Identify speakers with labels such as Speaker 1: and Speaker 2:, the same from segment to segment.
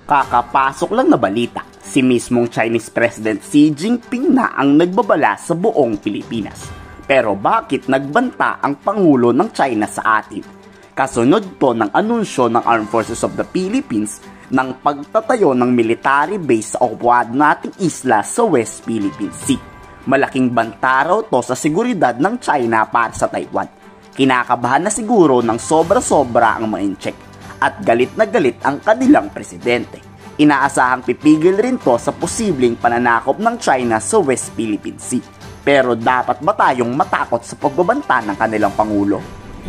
Speaker 1: Kakapasok lang na balita, si mismong Chinese President Xi Jinping na ang nagbabala sa buong Pilipinas. Pero bakit nagbanta ang Pangulo ng China sa atin? Kasunod to ng anunsyo ng Armed Forces of the Philippines ng pagtatayo ng military base sa okupado nating isla sa West Philippine Sea. Malaking banta raw to sa seguridad ng China para sa Taiwan. Kinakabahan na siguro ng sobra-sobra ang mga incheck at galit na galit ang kanilang presidente. Inaasahang pipigil rin to sa posibleng pananakop ng China sa West Philippine Sea. Pero dapat ba tayong matakot sa pagbabanta ng kanilang Pangulo?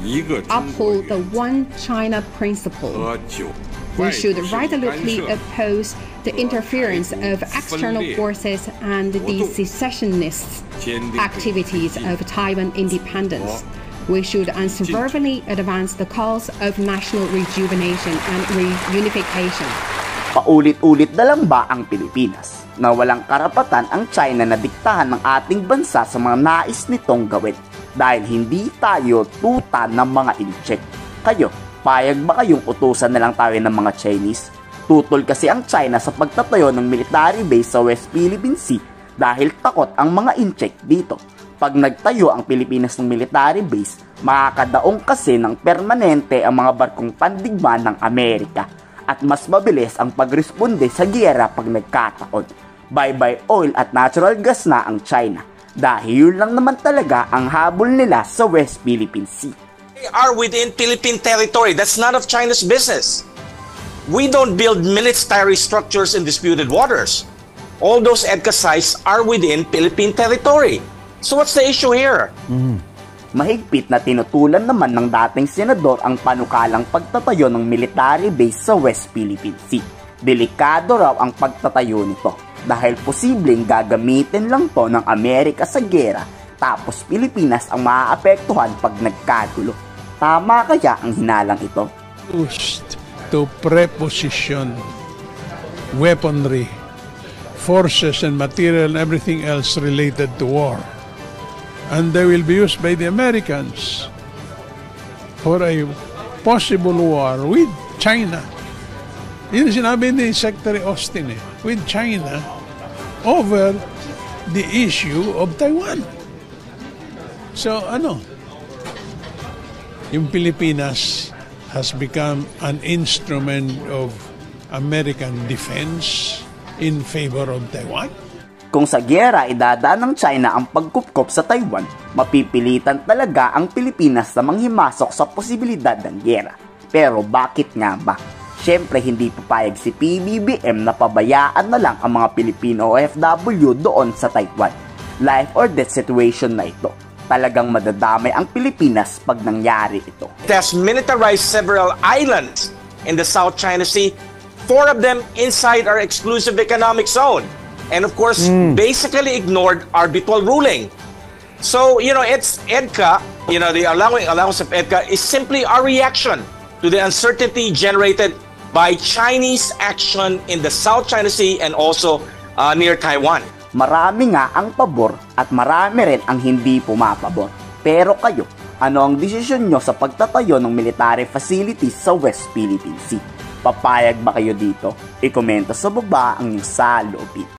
Speaker 2: Uphold the One China principle. We should resolutely oppose the interference of external forces and the secessionist activities of Taiwan independence. We should unswervingly advance the cause of national rejuvenation and reunification.
Speaker 1: Paulit-ulit na lang ba ang Pilipinas na walang karapatan ang China na diktahan ng ating bansa sa mga nais nitong gawin dahil hindi tayo tuta ng mga incheck? Kayo, payag ba kayong utusan na lang tayo ng mga Chinese? Tutol kasi ang China sa pagtatayo ng military base sa West Philippine Sea dahil takot ang mga incheck dito. Pag nagtayo ang Pilipinas ng military base, makakadaong kasi ng permanente ang mga barkong pandigma ng Amerika at mas mabilis ang pagresponde sa giyera pag nagkataon. Bye-bye oil at natural gas na ang China dahil yun lang naman talaga ang habol nila sa West Philippine Sea.
Speaker 3: They are within Philippine territory. That's none of China's business. We don't build military structures in disputed waters. All those EDCA sites are within Philippine territory. So what's the issue here?
Speaker 1: Mahigpit na tinutulan naman ng dating senador ang panukalang pagtatayo ng military base sa West Philippine Sea. Delikado raw ang pagtatayo nito dahil posibleng gagamitin lang to ng Amerika sa gera tapos Pilipinas ang maaapektuhan pag nagkagulo. Tama kaya ang hinalang ito?
Speaker 4: Used to preposition weaponry, forces and material and everything else related to war. And they will be used by the Americans for a possible war with China. Yun sinabi ni Secretary Austin with China over the issue of Taiwan. So yung Pilipinas has become an instrument of American defense in favor of Taiwan.
Speaker 1: Kung sa giyera idadaan ng China ang pagkupkop sa Taiwan, mapipilitan talaga ang Pilipinas na manghimasok sa posibilidad ng giyera. Pero bakit nga ba? Siyempre hindi papayag si PBBM na pabayaan na lang ang mga Pilipino OFW doon sa Taiwan. Life or death situation na ito. Talagang madadamay ang Pilipinas pag nangyari ito.
Speaker 3: It has militarized several islands in the South China Sea, 4 of them inside our exclusive economic zone. And of course, basically ignored arbitral ruling. So, it's EDCA, the allowance of EDCA is simply our reaction to the uncertainty generated by Chinese action in the South China Sea and also near Taiwan.
Speaker 1: Marami nga ang pabor at marami rin ang hindi pumapabor. Pero kayo, ano ang desisyon nyo sa pagtatayo ng military facilities sa West Philippine Sea? Papayag ba kayo dito? I-komento sa baba ang inyong saloobin.